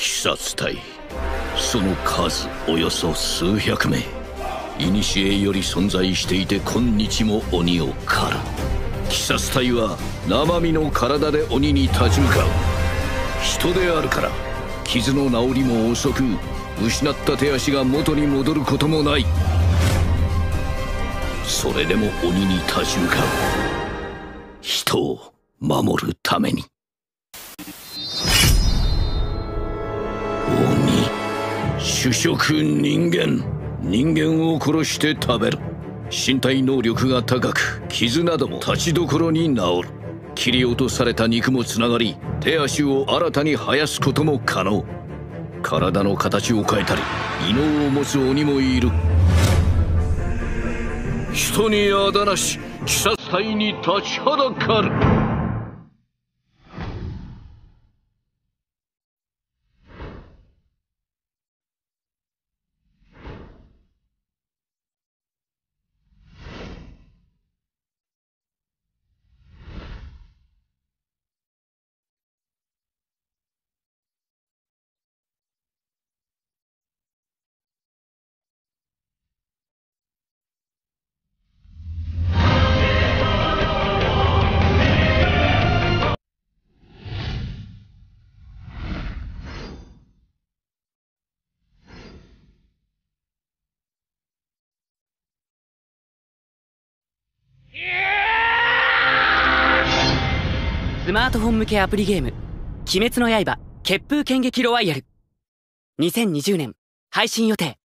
鬼殺隊、その数およそ数百名。古より存在していて今日も鬼を狩る。鬼殺隊は生身の体で鬼に立ち向かう。人であるから傷の治りも遅く、失った手足が元に戻ることもない。それでも鬼に立ち向かう、人を守るために。鬼、主食人間。人間を殺して食べる。身体能力が高く、傷なども立ちどころに治る。切り落とされた肉もつながり、手足を新たに生やすことも可能。体の形を変えたり、異能を持つ鬼もいる。人にあだなし、鬼殺隊に立ちはだかる。 スマートフォン向けアプリゲーム「鬼滅の刃血風剣撃ロワイヤル」2020年配信予定。